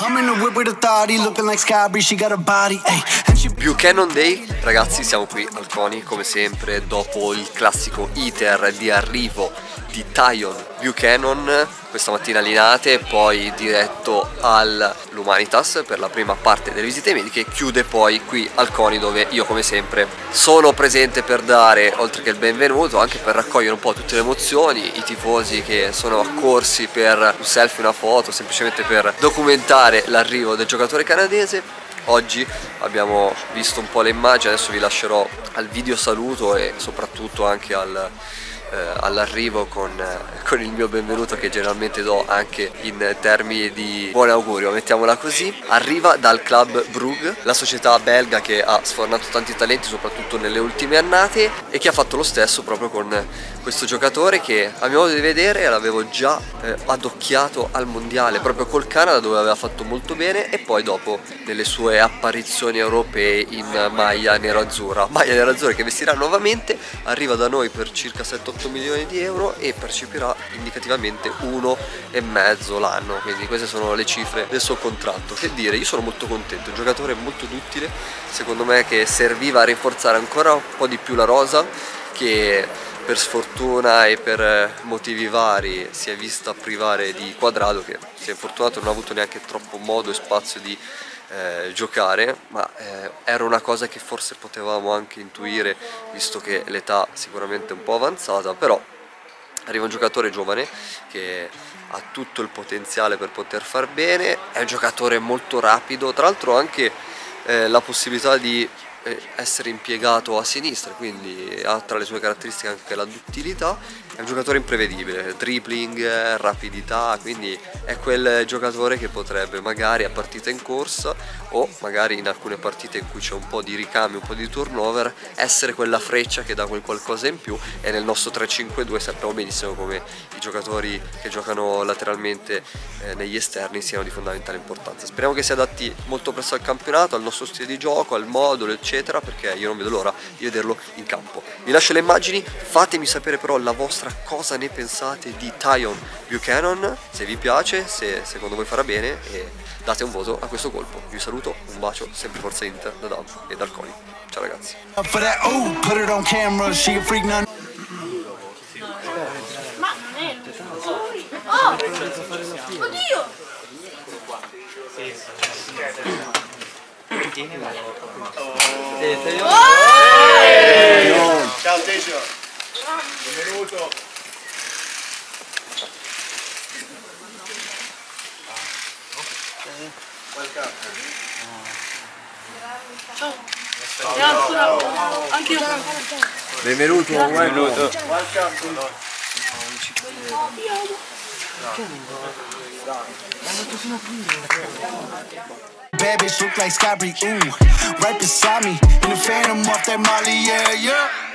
Buchanan Day, ragazzi, siamo qui al CONI come sempre dopo il classico iter di arrivo di Tyon Buchanan questa mattina a Linate, poi diretto all'Humanitas per la prima parte delle visite mediche, chiude poi qui al CONI dove io come sempre sono presente per dare, oltre che il benvenuto, anche per raccogliere un po' tutte le emozioni, i tifosi che sono accorsi per un selfie, una foto, semplicemente per documentare l'arrivo del giocatore canadese. Oggi abbiamo visto un po' le immagini, adesso vi lascerò al video saluto e soprattutto anche all'arrivo con il mio benvenuto che generalmente do anche in termini di buon augurio, mettiamola così. Arriva dal club Brugge, la società belga che ha sfornato tanti talenti soprattutto nelle ultime annate e che ha fatto lo stesso proprio con questo giocatore che a mio modo di vedere l'avevo già adocchiato al mondiale proprio col Canada dove aveva fatto molto bene e poi dopo nelle sue apparizioni europee in maglia nero-azzurra che vestirà nuovamente. Arriva da noi per circa 7-8 milioni di euro e percepirà indicativamente 1,5 l'anno, quindi queste sono le cifre del suo contratto. Che dire, io sono molto contento, un giocatore molto duttile, secondo me, che serviva a rinforzare ancora un po' di più la rosa, che per sfortuna e per motivi vari si è vista privare di Quadrado, che si è infortunato, non ha avuto neanche troppo modo e spazio di giocare, ma era una cosa che forse potevamo anche intuire visto che l'età sicuramente è un po' avanzata. Però arriva un giocatore giovane che ha tutto il potenziale per poter far bene, è un giocatore molto rapido, tra l'altro anche la possibilità di essere impiegato a sinistra, quindi ha tra le sue caratteristiche anche la duttilità. È un giocatore imprevedibile, dribbling, rapidità, quindi è quel giocatore che potrebbe magari a partita in corsa o magari in alcune partite in cui c'è un po' di ricambio, un po' di turnover, essere quella freccia che dà quel qualcosa in più. E nel nostro 3-5-2 sappiamo benissimo come i giocatori che giocano lateralmente negli esterni siano di fondamentale importanza. Speriamo che si adatti molto presto al campionato, al nostro stile di gioco, al modulo eccetera, perché io non vedo l'ora di vederlo in campo. Vi lascio le immagini, fatemi sapere però la vostra cosa ne pensate di Tyon Buchanan, se vi piace, se secondo voi farà bene, e date un voto a questo colpo. Vi saluto, un bacio, sempre Forza Inter da Dam e dal CONI. Ciao ragazzi. Oddio! Ciao Tesio, benvenuto. Ciao. Anche io. Benvenuto, benvenuto. Bad bitch look like Scotty, ooh, right beside me, in the phantom off that Molly, yeah, yeah.